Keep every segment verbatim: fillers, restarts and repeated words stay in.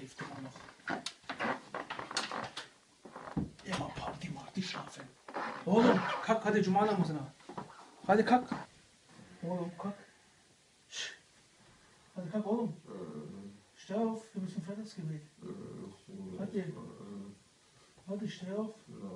schläft immer noch. Immer Party macht, die schlafen. Oğlum kalk hadi cuma namazına. Hadi kalk. Oğlum kalk. Şşş. Hadi kalk oğlum. Steh auf, wir müssen Freitagsgebet. Hadi. Hadi steh auf.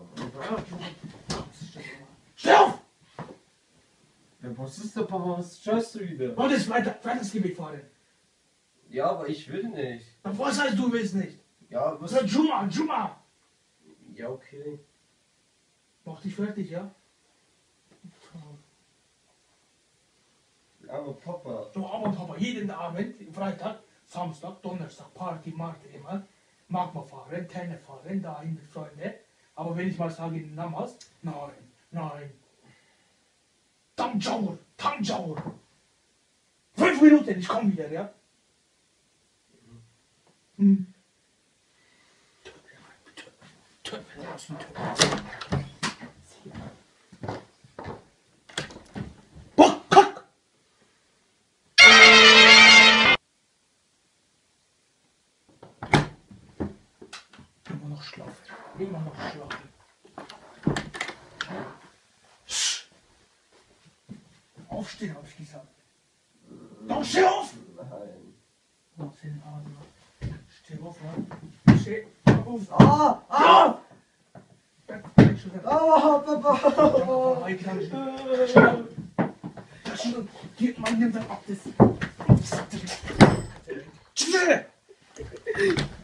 Steh auf! Ja, was ist denn, Papa? Was schaust du wieder? Heute ist Freitag, Freitagsgebet fahren. Ja, aber ich will nicht. Was heißt du willst nicht? Ja, was? Das ist Juma, Juma. Ja, okay. Mach dich fertig, ja? Aber Papa. So, aber Papa, jeden Abend, Freitag, Samstag, Donnerstag, Party, Marke immer. Mag man fahren, Tennis fahren, dahin mit Freunden. Aber wenn ich mal sage, Namaz, nein, nein. Tam Jaur, Tam Jaur. Fünf Minuten, ich komme wieder, ja? Hm. Töpfe, lass mich töpfen. Boah, kack! Immer noch schlafen, immer noch schlafen. Aufstehen, habe ich gesagt. Doch, steh auf! Nein. Mach den Adler. Steh auf, Mann. Steh auf. Ah! Ah! Ah, Papa! Gib mal, nimm dein Abdes. Schnell!